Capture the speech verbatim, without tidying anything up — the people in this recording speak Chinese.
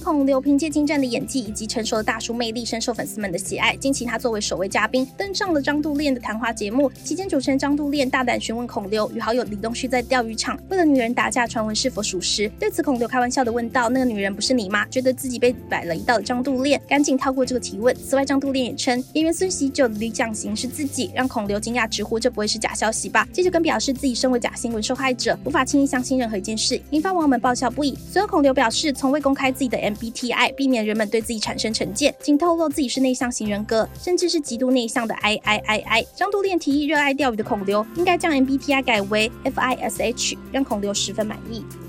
孔刘凭借精湛的演技以及成熟的大叔魅力深受粉丝们的喜爱。近期他作为首位嘉宾登上了张杜炼的谈话节目，期间主持人张杜炼大胆询问孔刘与好友李东旭在钓鱼场为了女人打架传闻是否属实。对此孔刘开玩笑的问道：“那个女人不是你吗？”觉得自己被摆了一道的张杜炼赶紧跳过这个提问。此外，张杜炼也称演员孙喜九的理想型是自己，让孔刘惊讶直呼这不会是假消息吧。接着更表示自己身为假新闻受害者，无法轻易相信任何一件事，引发网友们爆笑不已。随后孔刘表示从未公开自己的 M B T I， 避免人们对自己产生成见，仅透露自己是内向型人格，甚至是极度内向的 I I I I。 张杜炼提议热爱钓鱼的孔刘应该将 M B T I 改为 F I S H， 让孔刘十分满意。